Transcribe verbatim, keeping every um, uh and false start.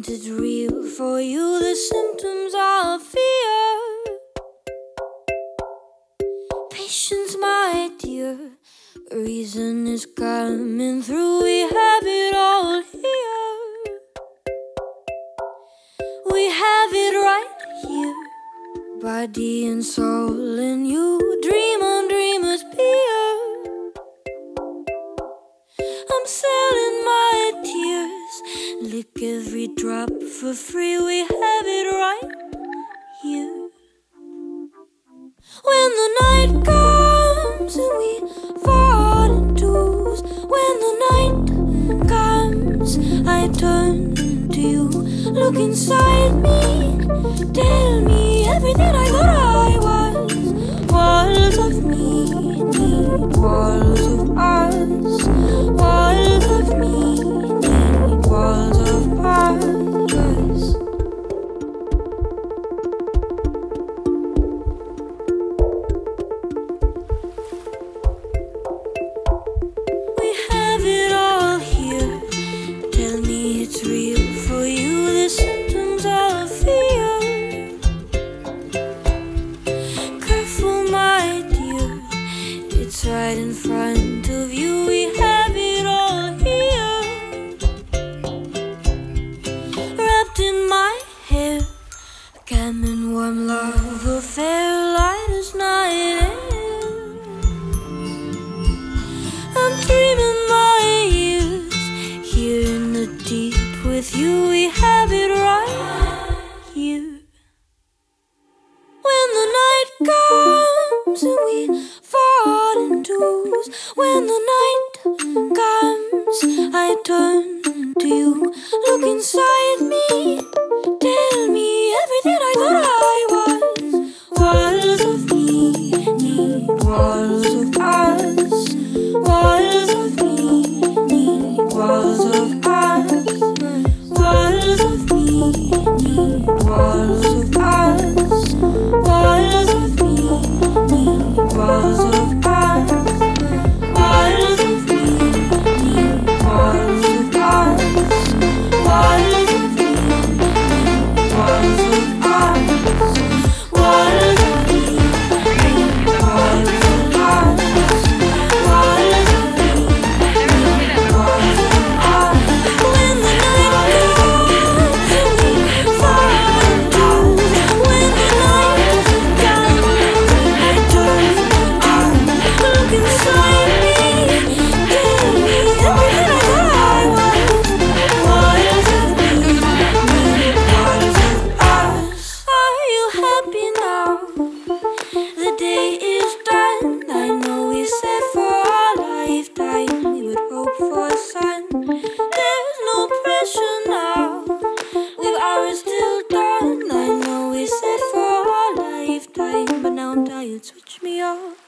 isn't it real for you? The symptoms are fear. Patience, my dear, reason is coming through. We have it all here. We have it right here. Body and soul in you. Dream on dreamers pier. I'm selling my tears. Lick every drop for free. We have it right here. When the night comes and we fall in twos, when the night comes, I turn to you. Look inside me, tell me everything I thought I was. Walls of me need walls of us. Walls of me need walls of us. We have it all here. Tell me it's real for you. The symptoms of fear. Careful, my dear, it's right in front of you. We have it all here. Wrapped in my hair, a calm and warm love affair, light as night air. I'm dreaming my years here in the deep with you. We have it right here. When the night comes and we fall in twos, when the night comes, I turn to you. Look inside me, tell me everything I thought I was. Walls of me need walls of us. Walls of me need walls of us. Walls of me need walls of us. Walls of me need walls of us. Walls of me need walls of us. Walls of me need walls of us. Walls of me need walls of us. Walls of me need walls of us. When the night comes and we fall into, when the night comes, I turn on. Look inside me, tell me everything I thought I was. Walls of me need walls of us. Are you happy now? The day is done. I know we said for a lifetime we would hope for a sun. There's no pressure now. With ours still done. I know we said for a lifetime, but now I'm tired. Switch me off.